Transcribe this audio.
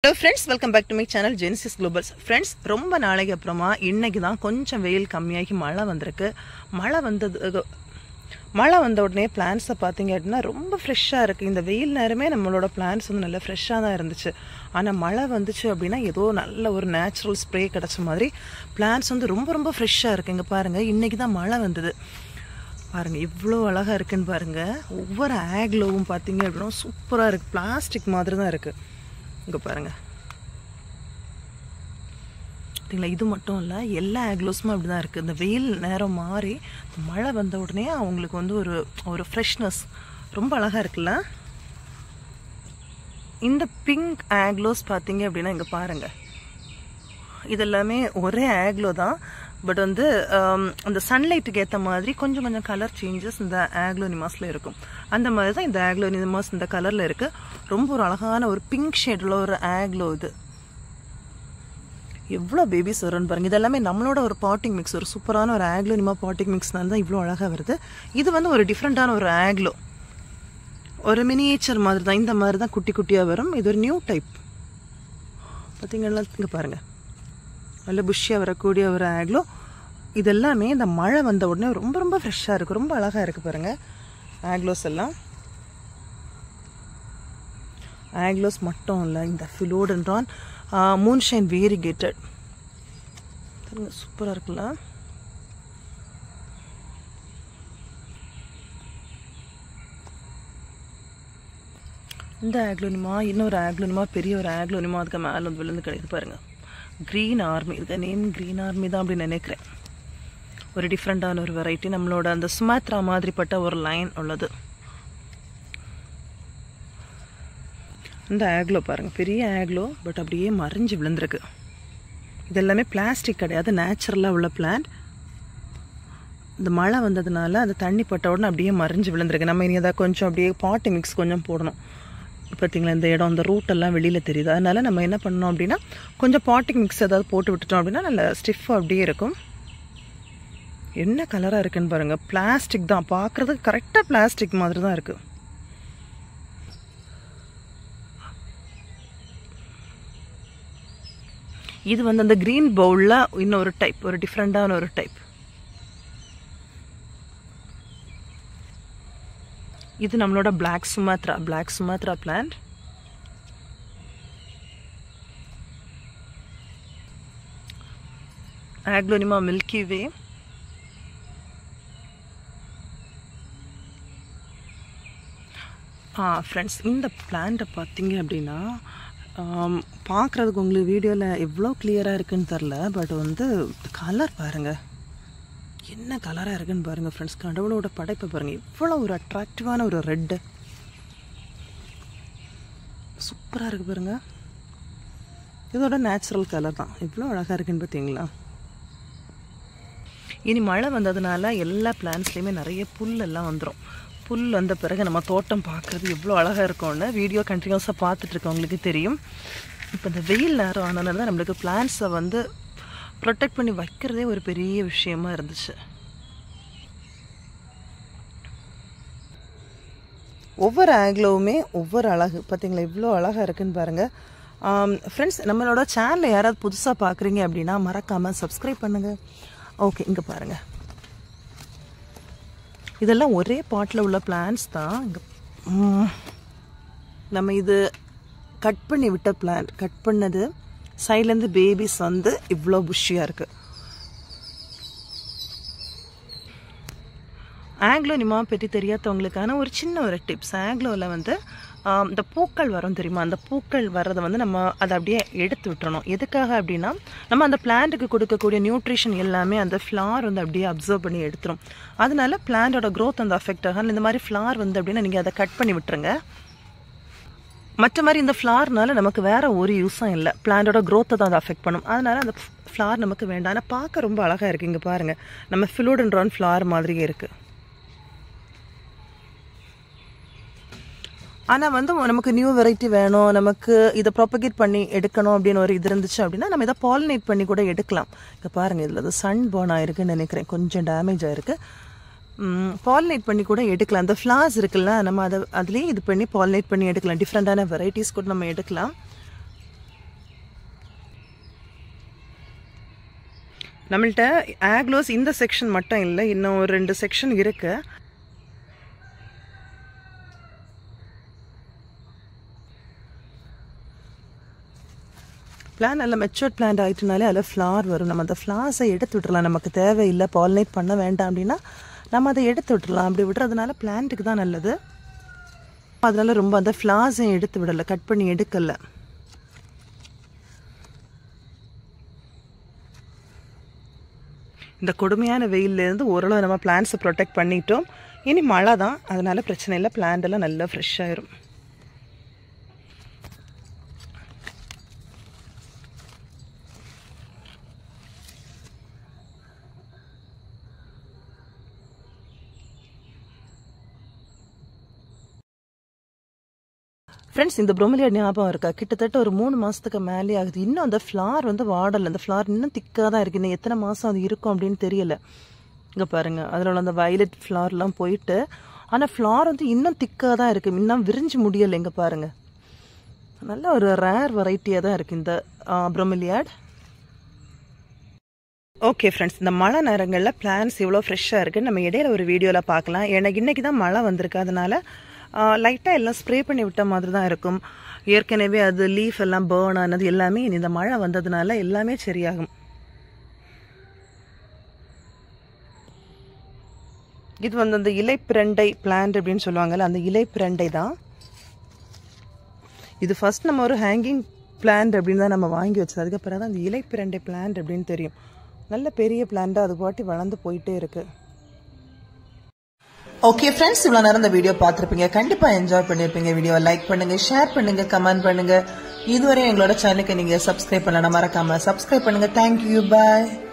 Hello friends, welcome back to my channel Genesis Globals. Friends, ரொம்ப நாளைக்கு அப்புறமா இன்னைக்கு தான் கொஞ்சம் வெயில் கம்மியாகி மழை வந்திருக்கு. மழை வந்த உடனே பிளான்ட்ஸை பார்த்தீங்க அப்படின்னா ரொம்ப ஃப்ரெஷ்ஷாக இருக்குது. இந்த வெயில் நேரமே நம்மளோட பிளான்ட்ஸ் வந்து நல்லா ஃப்ரெஷ்ஷாக தான் இருந்துச்சு. ஆனால் மழை வந்துச்சு அப்படின்னா ஏதோ நல்ல ஒரு நேச்சுரல் ஸ்ப்ரே கிடச்ச மாதிரி பிளான்ட்ஸ் வந்து ரொம்ப ரொம்ப ஃப்ரெஷ்ஷாக இருக்குது. இங்கே பாருங்கள், இன்றைக்கி தான் மழை வந்தது. பாருங்கள் எவ்வளோ அழகாக இருக்குன்னு பாருங்கள். ஒவ்வொரு ஆக்லோவும் பார்த்தீங்க அப்படின்னா சூப்பராக இருக்குது. பிளாஸ்டிக் மாதிரி தான் இருக்குது. இங்கே பாருங்கள், சரிங்களா? இது மட்டும் இல்லை, எல்லா ஆக்லோஸும் அப்படி தான் இருக்குது. இந்த வெயில் நேரம் மாறி மழை வந்த உடனே அவங்களுக்கு வந்து ஒரு ஃப்ரெஷ்னஸ் ரொம்ப அழகாக இருக்குல்ல. இந்த பிங்க் ஆக்லோஸ் பார்த்தீங்க அப்படின்னா இங்கே பாருங்கள், இதெல்லாமே ஒரே ஆக்லோ தான். பட் வந்து அந்த சன்லைட்டுக்கு ஏற்ற மாதிரி கொஞ்சம் கொஞ்சம் கலர் சேஞ்சஸ் இந்த ஆக்லோனிமாஸில் இருக்கும். அந்த மாதிரி தான் இந்த ஆக்லோனிமாஸ் இந்த கலரில் இருக்குது. ரொம்ப ஒரு அழகான ஒரு பிங்க் ஷேடில் ஒரு ஆக்லோ. இது எவ்வளோ பேபிஸ் வரும்னு பாருங்கள். இதெல்லாமே நம்மளோட ஒரு பாட்டிங் மிக்ஸ், ஒரு சூப்பரான ஒரு ஆக்லோனிமா பாட்டிங் மிக்ஸ்னால தான் இவ்வளோ அழகாக வருது. இது வந்து ஒரு டிஃப்ரெண்ட்டான ஒரு ஆக்லோ, ஒரு மினியேச்சர் மாதிரி தான். இந்த மாதிரி தான் குட்டி குட்டியாக வரும். இது ஒரு நியூ டைப் பார்த்தீங்கன்னா. இங்கே பாருங்கள், நல்ல புஷ்ஷியாக வரக்கூடிய ஒரு ஆக்லோ. இதெல்லாமே இந்த மழை வந்த உடனே ரொம்ப ரொம்ப ஃப்ரெஷ்ஷாக இருக்குது, ரொம்ப அழகாக இருக்குது பாருங்கள். ஆக்லோஸ் எல்லாம் ஆக்லோஸ் மட்டும் இல்லை, இந்த ஃபிலோடென்ட்ரான் மூன்ஷைன் வேரிகேட்டட் சூப்பராக இருக்குல்ல. இந்த ஆக்லோனிமா, இன்னொரு ஆக்லோனிமா, பெரிய ஒரு ஆக்லோனிமா அதுக்கு மேலே வந்து விழுந்து கிடைக்குது பாருங்கள். க்ரீன் ஆர்மி, இதுக்கு நேம் க்ரீன் ஆர்மி தான் அப்படின்னு நினைக்கிறேன். ஒரு டிஃப்ரெண்ட்டான ஒரு வெரைட்டி, நம்மளோட அந்த சுமாத்ரா மாதிரிப்பட்ட ஒரு லைன் உள்ளது. இந்த ஆக்லோ பாருங்கள், பெரிய ஆக்லோ, பட் அப்படியே மறைஞ்சு விழுந்திருக்கு. இதெல்லாமே பிளாஸ்டிக் கிடையாது, நேச்சுரலாக உள்ள பிளான்ட். இந்த மழை வந்ததுனால அந்த தண்ணி பட்ட உடனே அப்படியே மறைஞ்சு விழுந்திருக்கு. நம்ம இனி அதை கொஞ்சம் அப்படியே பாட்டி மிக்ஸ் கொஞ்சம் போடணும். பார்த்தீங்களா, இந்த இடம், இந்த ரூட்டெல்லாம் வெளியில் தெரியுது. அதனால் நம்ம என்ன பண்ணோம் அப்படின்னா கொஞ்சம் பாட்டிங் மிக்ஸ் ஏதாவது போட்டு விட்டுட்டோம் அப்படின்னா நல்ல ஸ்டிஃபாக அப்படியே இருக்கும். என்ன கலராக இருக்குன்னு பாருங்கள். பிளாஸ்டிக் தான், பார்க்குறதுக்கு கரெக்டாக பிளாஸ்டிக் மாதிரி தான் இருக்குது. இது வந்து அந்த க்ரீன் பவுலில் இன்னொரு டைப், ஒரு டிஃப்ரெண்ட்டான ஒரு டைப். இது நம்மளோட black Sumatra plant. Aglaonema milky way. Friends, இந்த பிளான்ட்டை பார்த்தீங்க அப்படின்னா பார்க்குறதுக்கு உங்களுக்கு வீடியோவில் எவ்வளோ கிளியராக இருக்குன்னு தெரில. பட் வந்து கலர் பாருங்கள், என்ன கலராக இருக்குன்னு பாருங்கள் ஃப்ரெண்ட்ஸ். கடவுளோட படைப்பை பாருங்கள், இவ்வளோ ஒரு அட்ராக்டிவான ஒரு ரெட்டு, சூப்பராக இருக்குது பாருங்கள். இதோட நேச்சுரல் கலர் தான், இவ்வளோ அழகாக இருக்குன்னு பார்த்தீங்களா. இனி மழை வந்ததுனால எல்லா பிளான்ட்ஸ்லேயுமே நிறைய புல்லெல்லாம் வந்துடும். புல் வந்த பிறகு நம்ம தோட்டம் பார்க்குறது எவ்வளோ அழகாக இருக்கும்னு வீடியோ கண்டினியூஸாக பார்த்துட்ருக்கவங்களுக்கு தெரியும். இப்போ இந்த வெயில் நேரம் ஆனதுனால தான் நம்மளுக்கு பிளான்ட்ஸை வந்து ப்ரொடெக்ட் பண்ணி வைக்கிறதே ஒரு பெரிய விஷயமா இருந்துச்சு. ஒவ்வொரு ஆக்லோவுமே ஒவ்வொரு அழகு பார்த்தீங்களா, இவ்வளோ அழகாக இருக்குன்னு பாருங்கள். ஃப்ரெண்ட்ஸ், நம்மளோட சேனலை யாராவது புதுசாக பார்க்குறீங்க அப்படின்னா மறக்காமல் சப்ஸ்கிரைப் பண்ணுங்கள். ஓகே, இங்கே பாருங்கள், இதெல்லாம் ஒரே பாட்டில் உள்ள பிளான்ட்ஸ் தான். இங்கே நம்ம இது கட் பண்ணி விட்ட பிளான்ட், கட் பண்ணது சைட்லேருந்து பேபிஸ் வந்து இவ்வளோ புஷ்ஷியாக இருக்குது. ஆக்லோனிமா பற்றி தெரியாதவங்களுக்கான ஒரு சின்ன ஒரு டிப்ஸ். ஆக்லோவில் வந்து இந்த பூக்கள் வரும் தெரியுமா, அந்த பூக்கள் வர்றதை வந்து நம்ம அதை அப்படியே எடுத்து விட்டுறணும். எதுக்காக அப்படின்னா நம்ம அந்த பிளான்ட்டுக்கு கொடுக்கக்கூடிய நியூட்ரிஷன் எல்லாமே அந்த ஃப்ளார் வந்து அப்படியே அப்சர்வ் பண்ணி எடுத்துரும். அதனால பிளான்ட்டோட க்ரோத் அந்த அஃபெக்ட் ஆகும். இந்த மாதிரி ஃப்ளார் வந்து அப்படின்னா நீங்கள் அதை கட் பண்ணி விட்டுருங்க. மற்ற மாதிரி இந்த ஃப்ளார்னால நமக்கு வேறு ஒரு யூஸும் இல்லை, பிளான்ட்டோட க்ரோத்தை தான் அதை அஃபெக்ட் பண்ணும். அதனால் அந்த ஃப்ளார் நமக்கு வேண்டாம். ஆனால் பார்க்க ரொம்ப அழகாக இருக்குது. இங்கே பாருங்கள், நம்ம ஃபிலோடென்ட்ரான் ஃப்ளார் மாதிரியே இருக்குது. ஆனால் வந்து நமக்கு நியூ வெரைட்டி வேணும், நமக்கு இதை ப்ராப்பகேட் பண்ணி எடுக்கணும் அப்படின்னு ஒரு இது இருந்துச்சு அப்படின்னா நம்ம இதை பாலினேட் பண்ணி கூட எடுக்கலாம். இங்கே பாருங்கள், இதில் அது சன் பர்ன் ஆகிருக்குன்னு நினைக்கிறேன், கொஞ்சம் டேமேஜ் ஆகிருக்கு. பாலினேட் பண்ணி கூட எடுக்கலாம். அந்த ஃப்ளார்ஸ் இருக்குல்ல, நம்ம அதுலேயே இது பண்ணி பாலினேட் பண்ணி எடுக்கலாம். டிஃப்ரெண்ட்டான வெரைட்டிஸ் கூட நம்ம எடுக்கலாம். நம்மள்ட்ட ஆக்லோஸ் இந்த செக்ஷன் மட்டும் இல்லை, இன்னும் ஒரு 2 செக்ஷன் இருக்கு. பிளான் நல்ல மெச்சூர்ட் பிளான்ட் ஆகிட்டுனாலே அதில் ஃப்ளார் வரும். நம்ம அந்த ஃப்ளார்ஸை எடுத்து விட்டுறலாம். நமக்கு தேவையில்லை, பாலினேட் பண்ண வேண்டாம் அப்படின்னா நம்ம அதை எடுத்து விட்டுறலாம். அப்படி விடுறதுனால பிளான்ட்டுக்கு தான் நல்லது. அதனால ரொம்ப அந்த ஃப்ளார்ஸையும் எடுத்து விடலை, கட் பண்ணி எடுக்கலை. இந்த கொடுமையான வெயிலேருந்து ஓரளவு நம்ம பிளான்ட்ஸை ப்ரொடெக்ட் பண்ணிட்டோம். இனி மழை தான், அதனால பிரச்சனை இல்லை, பிளான்ட் எல்லாம் நல்லா ஃப்ரெஷ் ஆயிரும். ஃப்ரெண்ட்ஸ், இந்த ப்ரோமிலியாட் ஞாபகம் இருக்கா? கிட்டத்தட்ட ஒரு 3 மாதத்துக்கு மேலே ஆகுது. இன்னும் அந்த ஃப்ளார் வந்து வாடலை. அந்த ஃப்ளார் இன்னும் திக்காக தான் இருக்குது. இன்னும் எத்தனை மாதம் அது இருக்கும் அப்படின்னு தெரியல. இங்கே பாருங்கள், அதில் உள்ள அந்த வயலட் ஃப்ளார்லாம் போயிட்டு, ஆனால் ஃப்ளார் வந்து இன்னும் திக்காக தான் இருக்குது. இன்னும் விரிஞ்சு முடியலை. இங்கே பாருங்கள், நல்ல ஒரு ரேர் வெரைட்டியாக தான் இருக்குது இந்த ப்ரோமிலியாட். ஓகே ஃப்ரெண்ட்ஸ், இந்த மழை நேரங்களில் பிளான்ஸ் இவ்வளோ ஃப்ரெஷ்ஷாக இருக்குது. நம்ம இடையில ஒரு வீடியோவில் பார்க்கலாம். எனக்கு இன்றைக்கி தான் மழை வந்திருக்கு, அதனால் லைட்டாக எல்லாம் ஸ்ப்ரே பண்ணி விட்ட மாதிரி தான் இருக்கும். ஏற்கனவே அது லீஃப் எல்லாம் பேர்ன் ஆனது எல்லாமே இந்த மழை வந்ததுனால எல்லாமே சரியாகும். இது வந்து அந்த இலைப்பிரண்டை பிளான்ட் அப்படின்னு சொல்லுவாங்கல்ல, அந்த இலைப்பிரண்டை தான் இது. ஃபர்ஸ்ட் நம்ம ஒரு ஹேங்கிங் பிளான்ட் அப்படின்னு தான் நம்ம வாங்கி வச்சது. அதுக்கப்புறம் தான் அந்த இலைப்பிரண்டை பிளான்ட் அப்படின்னு தெரியும். நல்ல பெரிய பிளான்ட்டாக அது பாட்டி வளர்ந்து போயிட்டே இருக்கு. ஓகே ஃப்ரெண்ட்ஸ், இவ்வளோ நேரம் இந்த வீடியோ பார்த்துருப்பீங்க. கண்டிப்பாக என்ஜாய் பண்ணியிருப்பீங்க. வீடியோவை லைக் பண்ணுங்க, ஷேர் பண்ணுங்க, கமெண்ட் பண்ணுங்க. இதுவரை எங்களோட சேனலுக்கு நீங்கள் சப்ஸ்கிரைப் பண்ணலாம், மறக்காம சப்ஸ்கிரைப் பண்ணுங்க. தேங்க்யூ, பாய்.